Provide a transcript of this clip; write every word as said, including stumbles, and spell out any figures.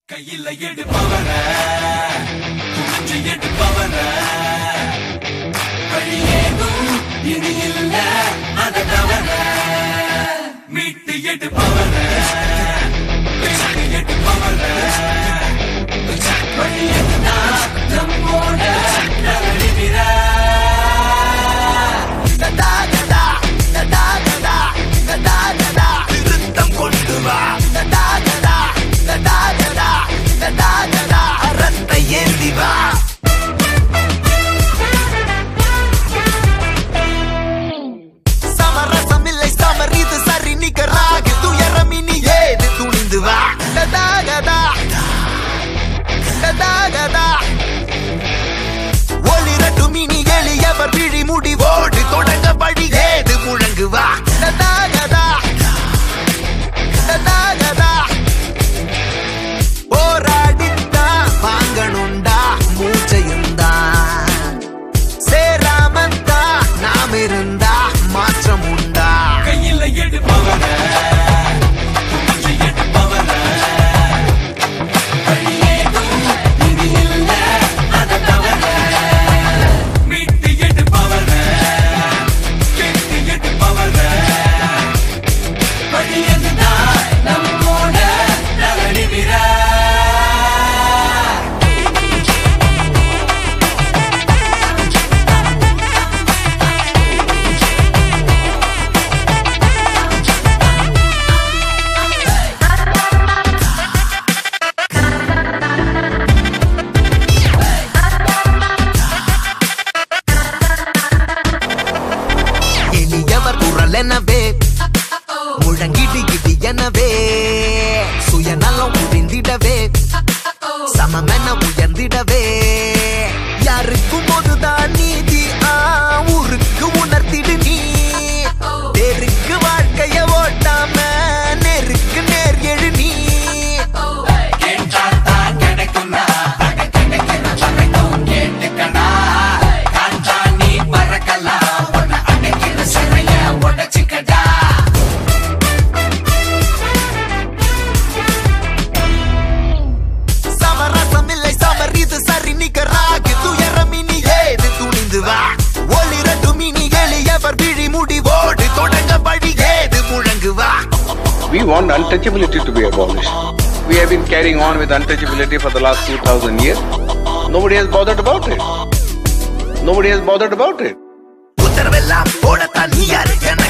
கையில எடுப்பவர துணிஞ்சு எடுப்பவர வழியேதும் இனி இல்ல அத தவற மீட்டு எடுப்பவர பேசி எடுப்பவர வழியேதுனா நம்மோட நகரிவிர ததா ததா ததா ததா ததா ததா திருத்தம் கொண்டு வா ததா ததா ததா ததா ததா ததா அரத்தை ஏந்தி வா சமரசம் இல்லை சமர் இது சரி நிகராக துயரம் இனி ஏது துணிந்து வா ததா ததா ததா ததா ஒளிரட்டும் இனி எளியவர் விழி முடிவோடு தொடங்க படி ஏது முழங்கு வா ததா ததா ததா ததா போராடித்தா வாங்கணுண்டா மூச்சையுந்தா சேராமந்தா நாம் இருந்தா மாற்றம் உண்டா கையில எடுப்பவர எடுப்பவர வழியேதும் இனி இல்ல அத தவற மீட்டு எடுப்பவர கேட்டு எடுப்பவர வழியேதுதா நம்மோட நகரிவிர எளியவர் குரல் எனவே முழங்கிடி கிடி எனவே சுயநலம் உதிர்ந்திடவே சமமென உயர்ந்திடவே யாருக்கும் போதுதான் நீதி ஆ ஊருக்கு உணர்த்திடு நீ நேருக்கு வாழ்க்கைய ஓட்டாம நேருக்கு நேர் எழு நீ கேட்டாத்தான் கிடைக்கும்னா அட கிடைக்கிற வரைக்கும் கேட்டுக்கடா காஞ்சா நீ பறக்கலாம் உன்னை அடைக்கிற சிறைய உடைச்சுக்கடா சமரசம் இல்லை சமர் இது சரி நிகராக துயரம் இனி ஏது துணிந்து வா ஒளிரட்டும் இனி எளியவர் விழி முடிவோடு தொடங்க படி ஏது முழங்கு வா. We want untouchability to be abolished. We have been carrying on with untouchability for the last two thousand years. Nobody has bothered about it. Nobody has bothered about it. உத்தரவெல்லாம் போடத்தான் நீ யாரு